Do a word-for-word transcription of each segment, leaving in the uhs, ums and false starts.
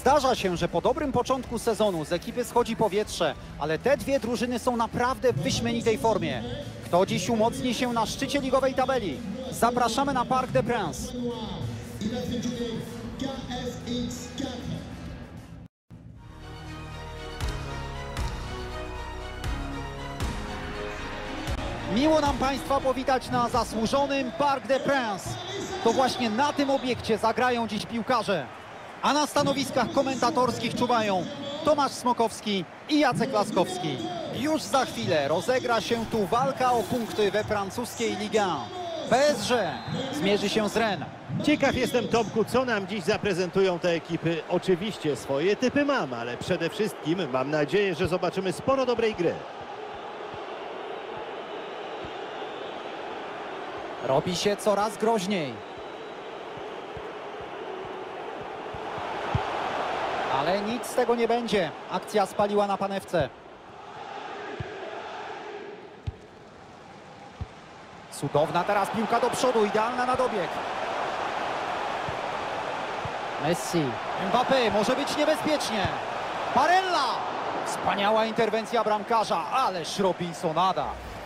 Zdarza się, że po dobrym początku sezonu z ekipy schodzi powietrze, ale te dwie drużyny są naprawdę w wyśmienitej formie. Kto dziś umocni się na szczycie ligowej tabeli? Zapraszamy na Parc des Princes. Miło nam Państwa powitać na zasłużonym Parc des Princes. To właśnie na tym obiekcie zagrają dziś piłkarze. A na stanowiskach komentatorskich czuwają Tomasz Smokowski i Jacek Laskowski. Już za chwilę rozegra się tu walka o punkty we francuskiej Ligue jeden. P S G zmierzy się z Rennes. Ciekaw jestem, Tomku, co nam dziś zaprezentują te ekipy. Oczywiście swoje typy mam, ale przede wszystkim mam nadzieję, że zobaczymy sporo dobrej gry. Robi się coraz groźniej. Ale nic z tego nie będzie. Akcja spaliła na panewce. Cudowna teraz piłka do przodu, idealna na dobieg. Messi. Mbappé, może być niebezpiecznie. Barella. Wspaniała interwencja bramkarza, ależ Robinsonada.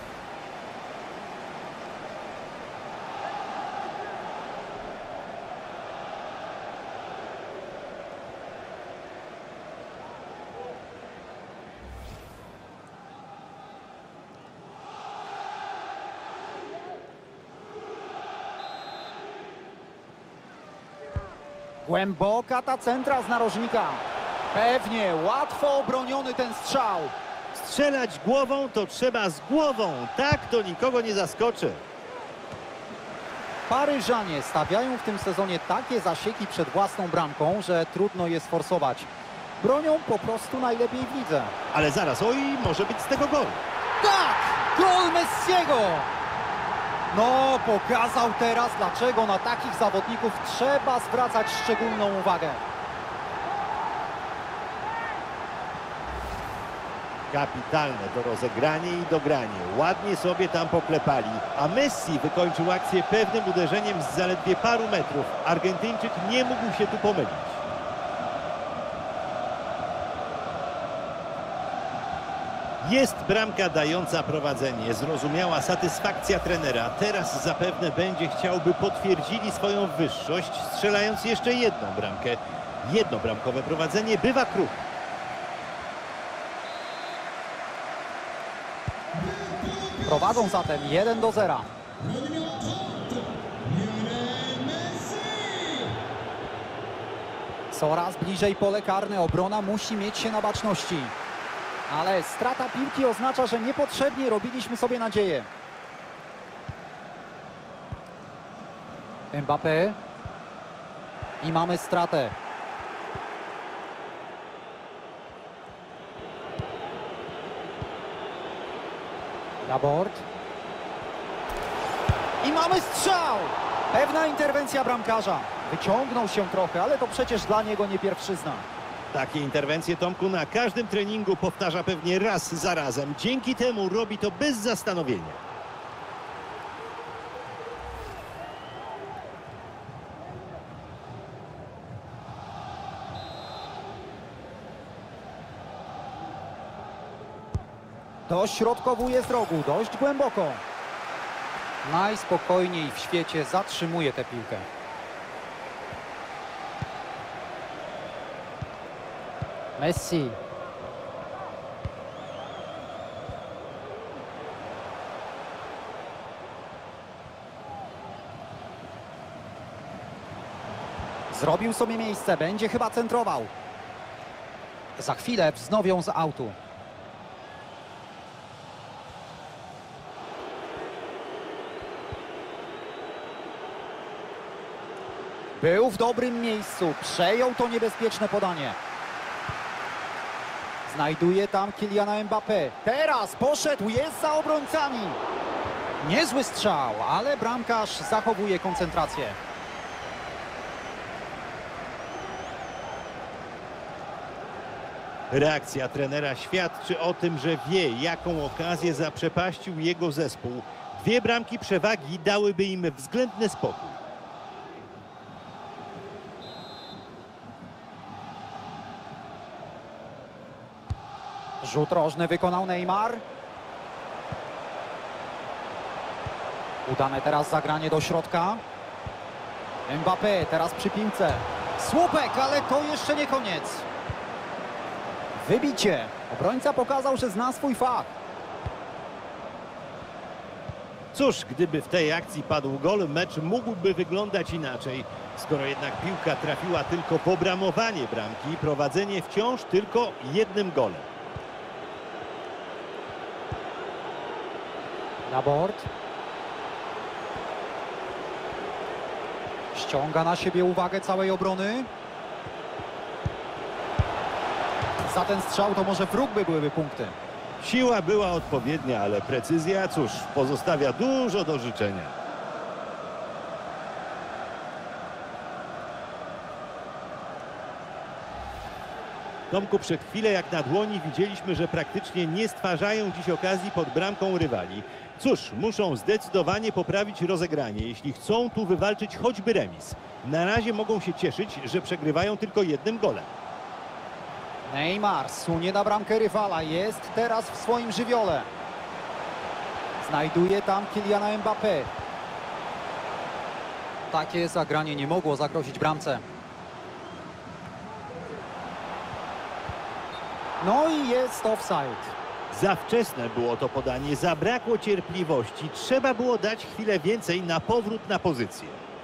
Głęboka ta centra z narożnika. Pewnie, łatwo obroniony ten strzał. Strzelać głową to trzeba z głową. Tak to nikogo nie zaskoczy. Paryżanie stawiają w tym sezonie takie zasieki przed własną bramką, że trudno je sforsować. Bronią po prostu najlepiej w lidze. Ale zaraz, oj, może być z tego gol. Tak! Gol Messiego! No, pokazał teraz, dlaczego na takich zawodników trzeba zwracać szczególną uwagę. Kapitalne to rozegranie i dogranie. Ładnie sobie tam poklepali. A Messi wykończył akcję pewnym uderzeniem z zaledwie paru metrów. Argentyńczyk nie mógł się tu pomylić. Jest bramka dająca prowadzenie. Zrozumiała satysfakcja trenera. Teraz zapewne będzie chciał, by potwierdzili swoją wyższość, strzelając jeszcze jedną bramkę. Jednobramkowe prowadzenie bywa kruche. Prowadzą zatem jeden do zera. Coraz bliżej pole karne. Obrona musi mieć się na baczności. Ale strata piłki oznacza, że niepotrzebnie robiliśmy sobie nadzieję. Mbappé. I mamy stratę. Laborde. I mamy strzał! Pewna interwencja bramkarza. Wyciągnął się trochę, ale to przecież dla niego nie pierwszyzna. Takie interwencje, Tomku, na każdym treningu powtarza pewnie raz za razem. Dzięki temu robi to bez zastanowienia. Dośrodkowuje z rogu, dość głęboko. Najspokojniej w świecie zatrzymuje tę piłkę. Messi. Zrobił sobie miejsce, będzie chyba centrował. Za chwilę wznowią z autu. Był w dobrym miejscu, przejął to niebezpieczne podanie. Znajduje tam Kyliana Mbappé. Teraz poszedł, jest za obrońcami. Niezły strzał, ale bramkarz zachowuje koncentrację. Reakcja trenera świadczy o tym, że wie, jaką okazję zaprzepaścił jego zespół. Dwie bramki przewagi dałyby im względny spokój. Rzut rożny wykonał Neymar. Udane teraz zagranie do środka. Mbappé teraz przy piłce. Słupek, ale to jeszcze nie koniec. Wybicie. Obrońca pokazał, że zna swój fach. Cóż, gdyby w tej akcji padł gol, mecz mógłby wyglądać inaczej. Skoro jednak piłka trafiła tylko w obramowanie bramki, prowadzenie wciąż tylko jednym golem. Laborde. Ściąga na siebie uwagę całej obrony. Za ten strzał to może wróg by byłyby punkty. Siła była odpowiednia, ale precyzja, cóż, pozostawia dużo do życzenia. Tomku, przed chwilę jak na dłoni widzieliśmy, że praktycznie nie stwarzają dziś okazji pod bramką rywali. Cóż, muszą zdecydowanie poprawić rozegranie, jeśli chcą tu wywalczyć choćby remis. Na razie mogą się cieszyć, że przegrywają tylko jednym golem. Neymar sunie na bramkę rywala. Jest teraz w swoim żywiole. Znajduje tam Kyliana Mbappé. Takie zagranie nie mogło zagrozić bramce. No i jest offside. Za wczesne było to podanie, zabrakło cierpliwości. Trzeba było dać chwilę więcej na powrót na pozycję.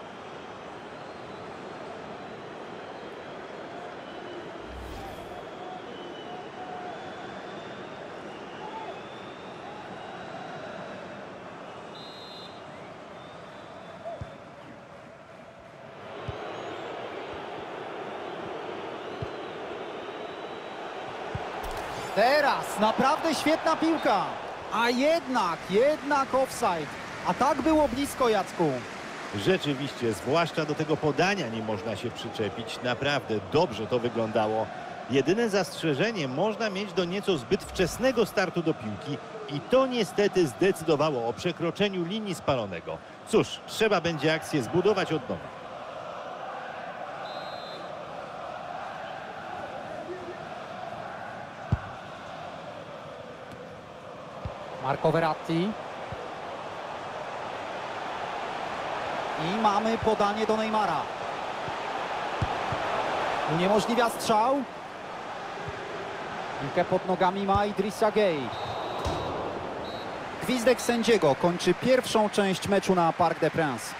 Teraz naprawdę świetna piłka. A jednak, jednak offside. A tak było blisko, Jacku. Rzeczywiście, zwłaszcza do tego podania nie można się przyczepić. Naprawdę dobrze to wyglądało. Jedyne zastrzeżenie można mieć do nieco zbyt wczesnego startu do piłki i to niestety zdecydowało o przekroczeniu linii spalonego. Cóż, trzeba będzie akcję zbudować od nowa. Marco Verratti. I mamy podanie do Neymara. Uniemożliwia strzał. Piłkę pod nogami ma Idrissa Gueye. Gwizdek sędziego kończy pierwszą część meczu na Parc des Princes.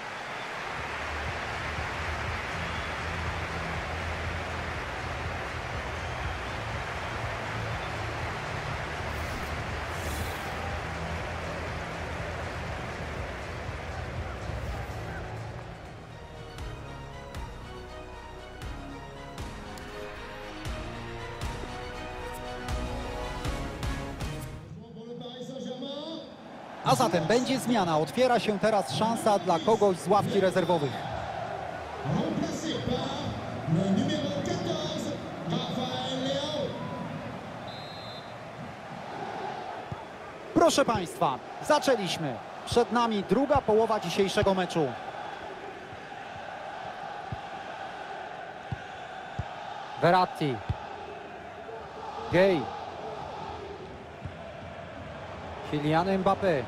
A zatem będzie zmiana. Otwiera się teraz szansa dla kogoś z ławki rezerwowych. Proszę Państwa, zaczęliśmy. Przed nami druga połowa dzisiejszego meczu. Verratti. Gueye. Kylian Mbappé.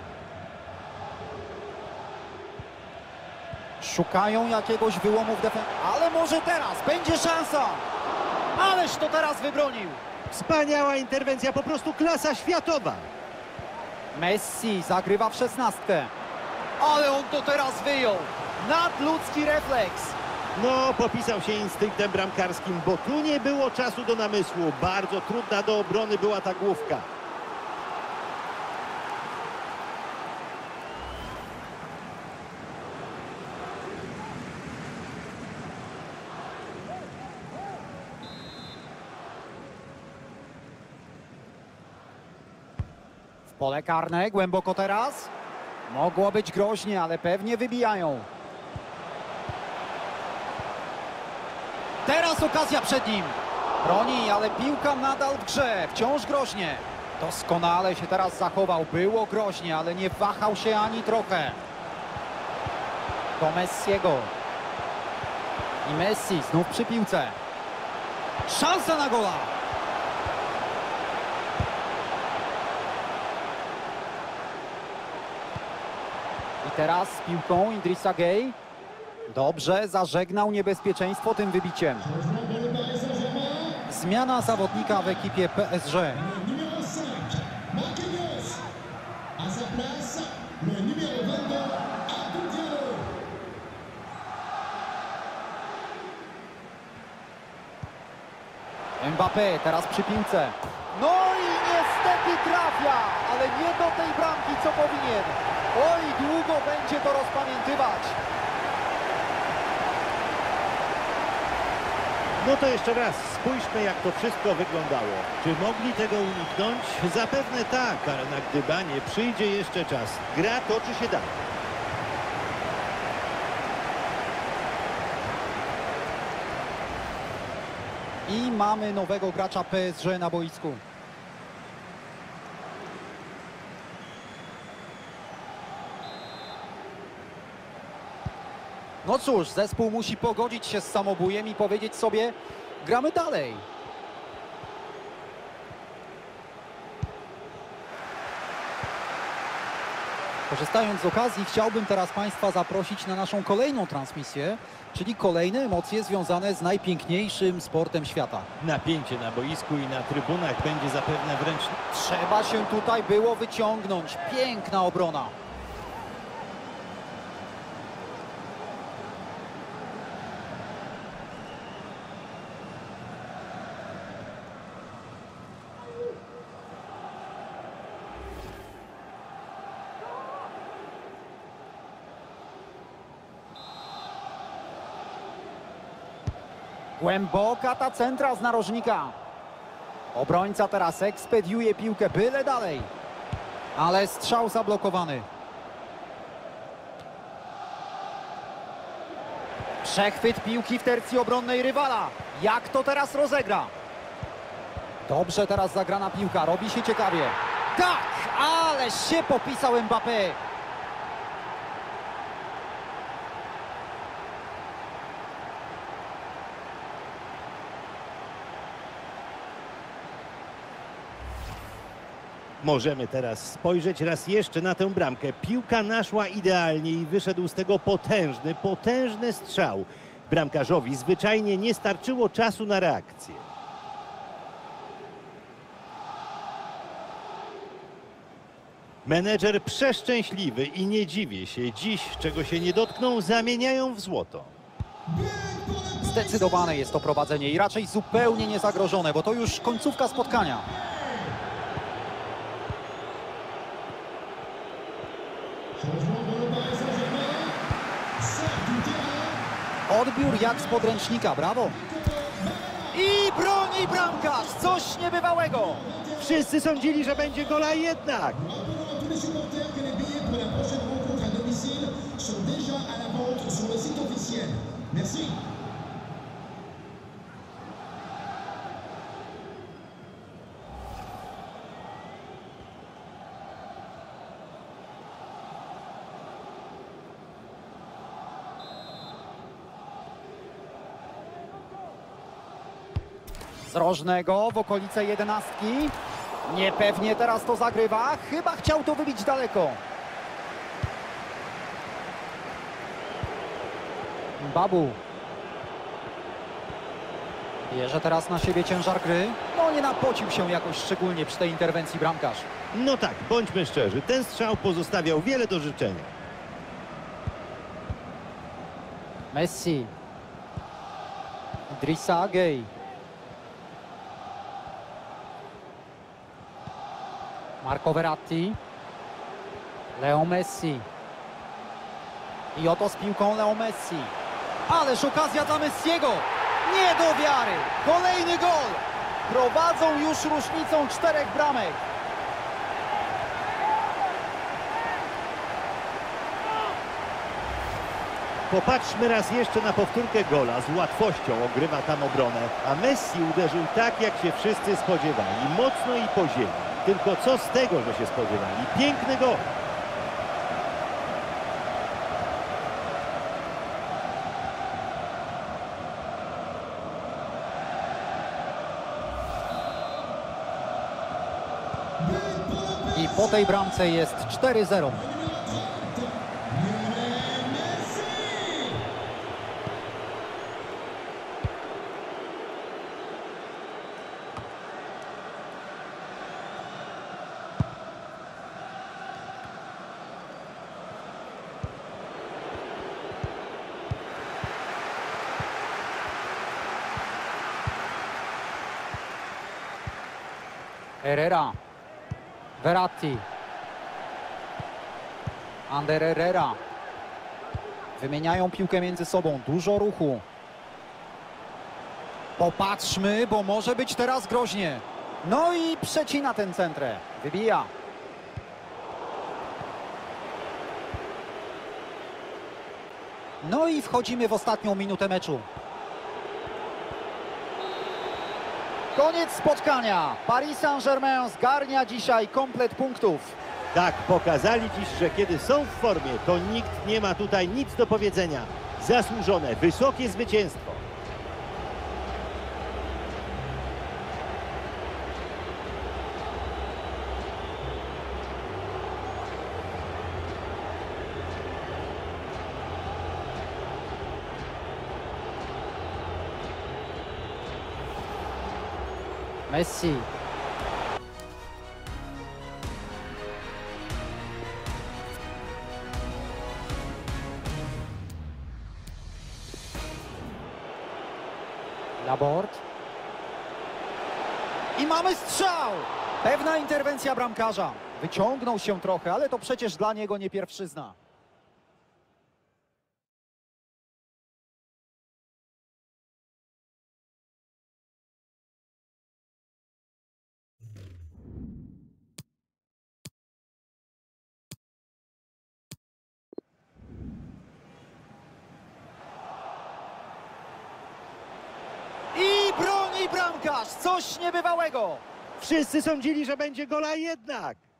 Szukają jakiegoś wyłomu w defensywie. Ale może teraz będzie szansa. Ależ to teraz wybronił. Wspaniała interwencja, po prostu klasa światowa. Messi zagrywa w szesnastkę. Ale on to teraz wyjął. Nadludzki refleks. No, popisał się instynktem bramkarskim, bo tu nie było czasu do namysłu. Bardzo trudna do obrony była ta główka. Pole karne, głęboko teraz. Mogło być groźnie, ale pewnie wybijają. Teraz okazja przed nim. Broni, ale piłka nadal w grze. Wciąż groźnie. Doskonale się teraz zachował. Było groźnie, ale nie wahał się ani trochę. Do Messiego. I Messi znów przy piłce. Szansa na gola. teraz z piłką Idrissa Gueye. Dobrze, zażegnał niebezpieczeństwo tym wybiciem. Zmiana zawodnika w ekipie P S G. Mbappé teraz przy piłce. No i niestety trafia, ale nie do tej bramki, co powinien. Oj, długo będzie to rozpamiętywać. No to jeszcze raz, spójrzmy, jak to wszystko wyglądało. Czy mogli tego uniknąć? Zapewne tak, ale na gdybanie przyjdzie jeszcze czas. Gra toczy się dalej. I mamy nowego gracza P S G na boisku. No cóż, zespół musi pogodzić się z samobójem i powiedzieć sobie, gramy dalej. Korzystając z okazji, chciałbym teraz Państwa zaprosić na naszą kolejną transmisję, czyli kolejne emocje związane z najpiękniejszym sportem świata. Napięcie na boisku i na trybunach będzie zapewne wręcz... Trzeba się tutaj było wyciągnąć. Piękna obrona. Głęboka ta centra z narożnika. Obrońca teraz ekspediuje piłkę byle dalej. Ale strzał zablokowany. Przechwyt piłki w tercji obronnej rywala. Jak to teraz rozegra? Dobrze teraz zagrana piłka. Robi się ciekawie. Tak, ale się popisał Mbappé. Możemy teraz spojrzeć raz jeszcze na tę bramkę. Piłka naszła idealnie i wyszedł z tego potężny, potężny strzał. Bramkarzowi zwyczajnie nie starczyło czasu na reakcję. Menedżer przeszczęśliwy i nie dziwię się. Dziś, czego się nie dotkną, zamieniają w złoto. Zdecydowane jest to prowadzenie i raczej zupełnie niezagrożone, bo to już końcówka spotkania. Odbiór jak z podręcznika, brawo. I broni bramkarz, coś niebywałego. Wszyscy sądzili, że będzie gola, jednak. Z rożnego w okolice jedenastki. Niepewnie teraz to zagrywa. Chyba chciał to wybić daleko. Babu. Bierze teraz na siebie ciężar gry. No nie napocił się jakoś szczególnie przy tej interwencji bramkarz. No tak, bądźmy szczerzy. Ten strzał pozostawiał wiele do życzenia. Messi. Idrissa Gueye. Marco Verratti. Leo Messi. I oto z piłką Leo Messi. Ależ okazja dla Messiego. Nie do wiary. Kolejny gol. Prowadzą już różnicą czterech bramek. Popatrzmy raz jeszcze na powtórkę gola. Z łatwością ogrywa tam obronę. A Messi uderzył tak, jak się wszyscy spodziewali. Mocno i po ziemi. Tylko co z tego, że się spodziewali? Piękny gol. I po tej bramce jest cztery zero. Herrera. Verratti. Ander Herrera. Wymieniają piłkę między sobą. Dużo ruchu. Popatrzmy, bo może być teraz groźnie. No i przecina ten centrę. Wybija. No i wchodzimy w ostatnią minutę meczu. Koniec spotkania. Paris Saint-Germain zgarnia dzisiaj komplet punktów. Tak, pokazali dziś, że kiedy są w formie, to nikt nie ma tutaj nic do powiedzenia. Zasłużone, wysokie zwycięstwo. Messi. Laborde. I mamy strzał! Pewna interwencja bramkarza. Wyciągnął się trochę, ale to przecież dla niego nie pierwszyzna. I broni bramkarz! Coś niebywałego! Wszyscy sądzili, że będzie gola, jednak